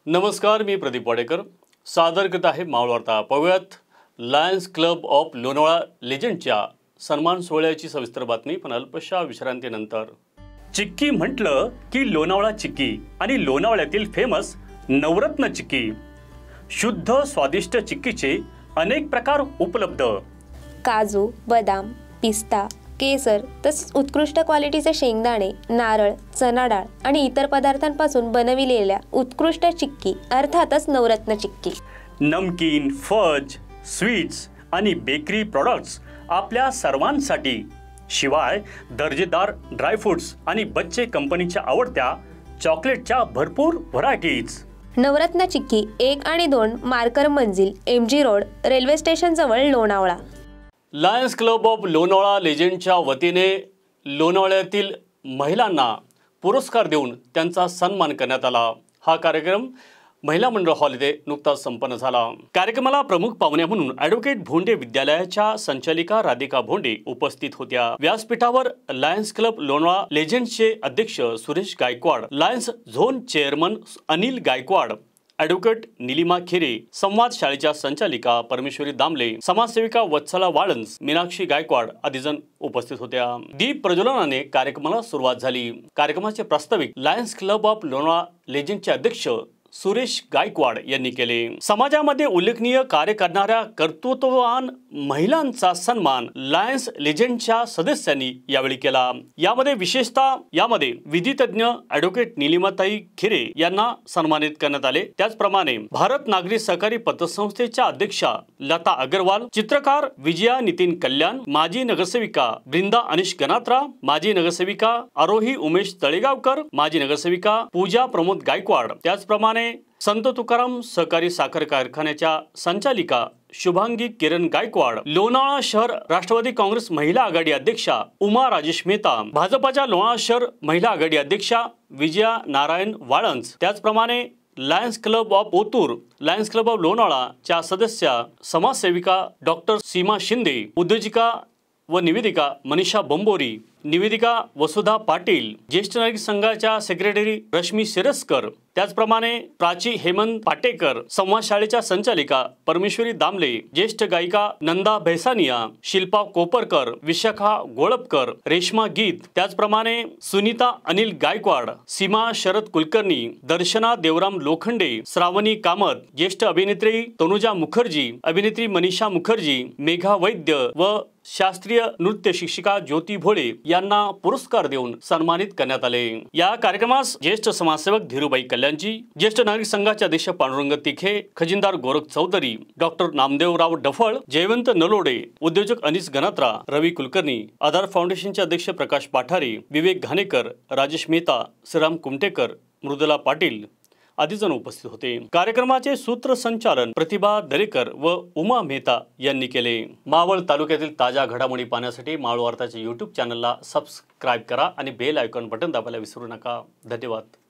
नमस्कार, मी प्रदीप वाडेकर सादर करत आहे मावळ वार्ता. पाहूयात लायन्स क्लब ऑफ लोणावळा लेजंडच्या सन्मान सोहळ्याची सविस्तर बातमी, पण अल्पशा विश्रांतीनंतर. चिक्की म्हटलं की लोणावळा चिक्की आणि लोणावळ्यातील फेमस नवरत्न चिक्की. शुद्ध स्वादिष्ट चिक्कीचे अनेक प्रकार उपलब्ध. काजू, बदाम, पिस्ता, केसर तसेच उत्कृष्ट क्वालिटीचे शेंगदाणे, नारळ, चना डाळ आणि इतर पदार्थांपासून बनविलेल्या उत्कृष्ट चिक्की अर्थातच नवरत्न चिक्की. नमकीन, फज, स्वीट्स आणि बेकरी प्रॉडक्ट्स आपल्या सर्वांसाठी. शिवाय दर्जेदार ड्रायफ्रुट्स आणि बच्चे कंपनीच्या आवडत्या चॉकलेटच्या भरपूर व्हरायटीज. नवरत्न चिक्की 1 आणि 2 मार्कर मंजिल, MG रोड, रेल्वे स्टेशन जवळ, Lonavala. Lions Club of Lonavala लेजंडच्या वतीने लोणावळ्यातील महिलांना पुरस्कार देऊन त्यांचा सन्मान करण्यात आला. हा कार्यक्रम महिला मंडळ हॉल येथे नुकताच संपन्न झाला. कार्यक्रमाला प्रमुख पाहुण्या म्हणून ॲडव्होकेट भोंडे विद्यालयाच्या संचालिका राधिका भोंडे उपस्थित होत्या. व्यासपीठावर लायन्स क्लब लोणावळा लेजंडचे अध्यक्ष Suresh Gaikwad, Lions zone chairman Anil Gaikwad, advocate Nilima Khire, Samvad शाळेच्या संचालिका परमेश्वरी दामले, समाजसेविका वत्सला वाळंज, मीनाक्षी गायकवाड आदी जण उपस्थित होत्या. दीप प्रज्वलनाने कार्यक्रमाला सुरुवात झाली. कार्यक्रमाचे प्रास्ताविक लायन्स क्लब ऑफ लोणावळा लेजंडचे अध्यक्ष सुरेश गायकवाड यांनी केले. समाजामध्ये उल्लेखनीय कार्य करणाऱ्या कर्तृत्ववान महिलांचा सन्मान लायन्स लेजंडच्या सदस्यांनी यावेळी केला. यामध्ये विशेषतः विधितज्ञ ॲडव्होकेट निलिमाताई खिरे यांना सन्मानित करण्यात आले. त्याचप्रमाणे भारत नागरी सहकारी पतसंस्थेच्या अध्यक्षा लता अग्रवाल, चित्रकार विजया नितीन कल्याण, माजी नगरसेविका बृंदा अनिश गणात्रा, माजी नगरसेविका आरोही उमेश तळेगावकर, माजी नगरसेविका पूजा प्रमोद गायकवाड, त्याचप्रमाणे संत तुकाराम सहकारी साखर कारखान्याच्या संचालिका शुभांगी किरण गायकवाड, लोणावळा शहर राष्ट्रवादी काँग्रेस महिला आघाडी अध्यक्षा उमा राजेश मेहता, भाजपाच्या लोणावळा शहर महिला आघाडी अध्यक्षा विजया नारायण वाळंज, त्याचप्रमाणे Lions Club of Otur, Lions Club of लोणावळाच्या सदस्या समाजसेविका डॉक्टर सीमा शिंदे, उद्योजिका व निवेदिका मनीषा बंबोरी, निवेदिका वसुधा पाटील, ज्येष्ठ नागरिक संघाच्या सेक्रेटरी रश्मी शिरस्कर, त्याचप्रमाणे प्राची हेमंत पाटेकर, संवाद शाळेच्या संचालिका परमेश्वरी दामले, ज्येष्ठ गायिका नंदा भैसानिया, शिल्पा कोपरकर, विशाखा गोळपकर, रेश्मा गीत, त्याचप्रमाणे सुनीता अनिल गायकवाड, सीमा शरद कुलकर्णी, दर्शना देवराम लोखंडे, श्रावणी कामत, ज्येष्ठ अभिनेत्री तनुजा मुखर्जी, अभिनेत्री मनीषा मुखर्जी, मेघा वैद्य व शास्त्रीय नृत्य शिक्षिका ज्योती भोळे यांना पुरस्कार देऊन सन्मानित करण्यात आले. या कार्यक्रमास ज्येष्ठ समाजसेवक धीरूभाई कल्याणजी, ज्येष्ठ नागरिक संघाचे अध्यक्ष पांडुरंग तिखे, खजिनदार गोरख चौधरी, डॉक्टर नामदेवराव डफळ, जयवंत नलोडे, उद्योजक अनिस गणात्रा, रवी कुलकर्णी, आधार फाउंडेशनचे अध्यक्ष प्रकाश पाठारे, विवेक घाणेकर, राजेश मेहता, श्रीराम कुमटेकर, मृदुला पाटील आदी जण उपस्थित होते. कार्यक्रमाचे सूत्रसंचालन प्रतिभा दरेकर व उमा मेहता यांनी केले. मावळ तालुक्यातील ताज्या घडामोडी पाहण्यासाठी मावळ वार्ताच्या YouTube चॅनलला सबस्क्राईब करा आणि बेल आयकॉन बटन दाबायला विसरू नका. धन्यवाद.